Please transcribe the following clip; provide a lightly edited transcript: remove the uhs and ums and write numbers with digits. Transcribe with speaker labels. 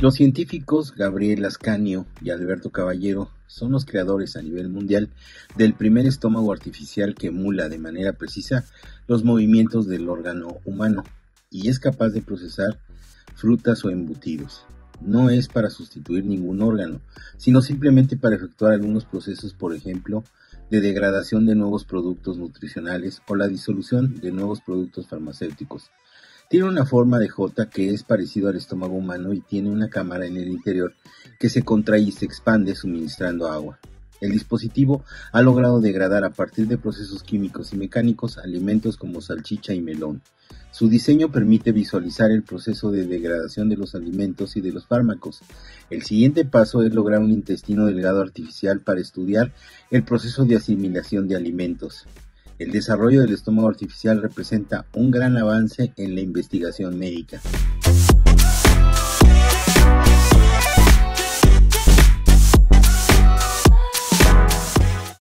Speaker 1: Los científicos Gabriel Ascanio y Alberto Caballero son los creadores a nivel mundial del primer estómago artificial que emula de manera precisa los movimientos del órgano humano y es capaz de procesar frutas o embutidos. No es para sustituir ningún órgano, sino simplemente para efectuar algunos procesos, por ejemplo, de degradación de nuevos productos nutricionales o la disolución de nuevos productos farmacéuticos. Tiene una forma de J que es parecido al estómago humano y tiene una cámara en el interior que se contrae y se expande suministrando agua. El dispositivo ha logrado degradar a partir de procesos químicos y mecánicos alimentos como salchicha y melón. Su diseño permite visualizar el proceso de degradación de los alimentos y de los fármacos. El siguiente paso es lograr un intestino delgado artificial para estudiar el proceso de asimilación de alimentos. El desarrollo del estómago artificial representa un gran avance en la investigación médica.